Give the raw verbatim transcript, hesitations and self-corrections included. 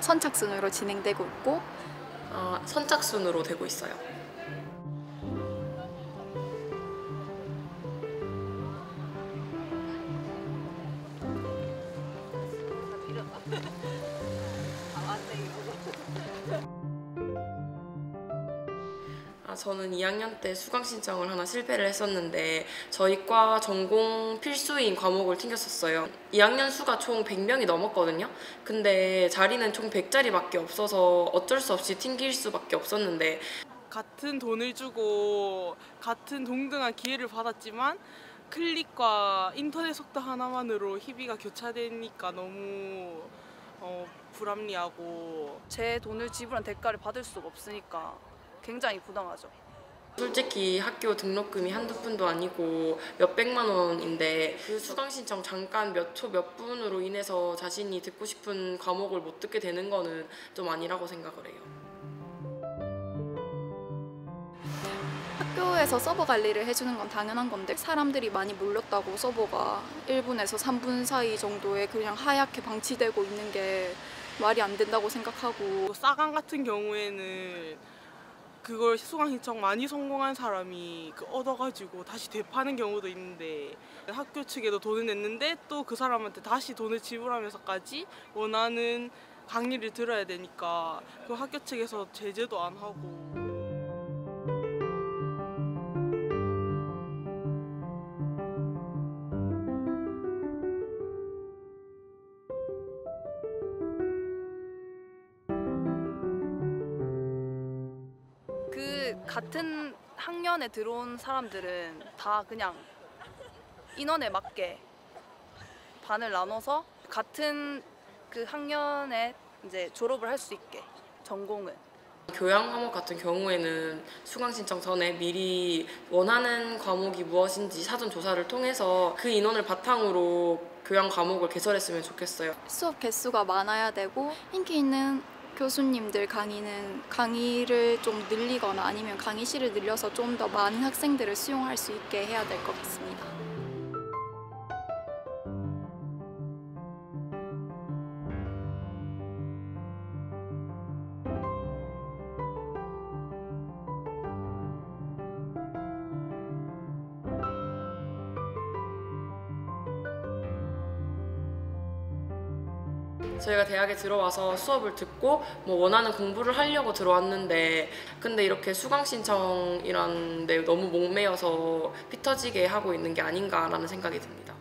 선착순으로 진행되고 있고 아, 선착순으로 되고 있어요. 아, 저는 이 학년 때 수강 신청을 하나 실패를 했었는데 저희 과 전공 필수인 과목을 튕겼었어요. 이 학년 수가 총 백 명이 넘었거든요. 근데 자리는 총 백 자리밖에 없어서 어쩔 수 없이 튕길 수밖에 없었는데, 같은 돈을 주고 같은 동등한 기회를 받았지만 클릭과 인터넷 속도 하나만으로 희비가 교차되니까 너무 어, 불합리하고 제 돈을 지불한 대가를 받을 수가 없으니까 굉장히 부담하죠. 솔직히 학교 등록금이 한두 푼도 아니고 몇백만 원인데 그 수강 신청 잠깐 몇 초 몇 분으로 인해서 자신이 듣고 싶은 과목을 못 듣게 되는 거는 좀 아니라고 생각을 해요. 학교에서 서버 관리를 해주는 건 당연한 건데 사람들이 많이 몰렸다고 서버가 일 분에서 삼 분 사이 정도에 그냥 하얗게 방치되고 있는 게 말이 안 된다고 생각하고, 싸강 같은 경우에는 그걸 수강 신청 많이 성공한 사람이 그 얻어가지고 다시 되파는 경우도 있는데 학교 측에도 돈을 냈는데 또 그 사람한테 다시 돈을 지불하면서까지 원하는 강의를 들어야 되니까 그 학교 측에서 제재도 안 하고. 그 같은 학년에 들어온 사람들은 다 그냥 인원에 맞게 반을 나눠서 같은 그 학년에 이제 졸업을 할 수 있게 전공은. 교양 과목 같은 경우에는 수강 신청 전에 미리 원하는 과목이 무엇인지 사전 조사를 통해서 그 인원을 바탕으로 교양 과목을 개설했으면 좋겠어요. 수업 개수가 많아야 되고 인기 있는 교수님들 강의는 강의를 좀 늘리거나 아니면 강의실을 늘려서 좀 더 많은 학생들을 수용할 수 있게 해야 될 것 같습니다. 저희가 대학에 들어와서 수업을 듣고 뭐 원하는 공부를 하려고 들어왔는데 근데 이렇게 수강 신청이라는 데 너무 목매여서 피 터지게 하고 있는 게 아닌가라는 생각이 듭니다.